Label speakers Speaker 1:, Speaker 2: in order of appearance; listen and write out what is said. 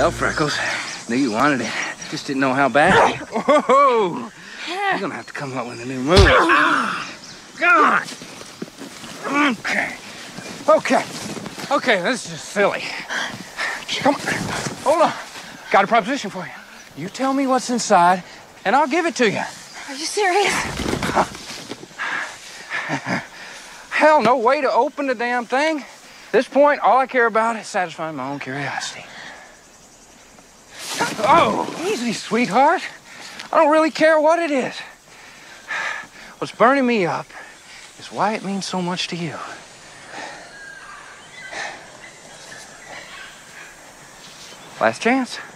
Speaker 1: tell, Freckles. Knew you wanted it. Just didn't know how bad. Whoa! You're gonna have to come up with a new move. God! Okay, this is just silly. Come on, hold on. Got a proposition for you. You tell me what's inside, and I'll give it to you.
Speaker 2: Are you serious?
Speaker 1: Hell, no way to open the damn thing. At this point, all I care about is satisfying my own curiosity. Oh, easy, sweetheart. I don't really care what it is. What's burning me up is why it means so much to you. Last chance.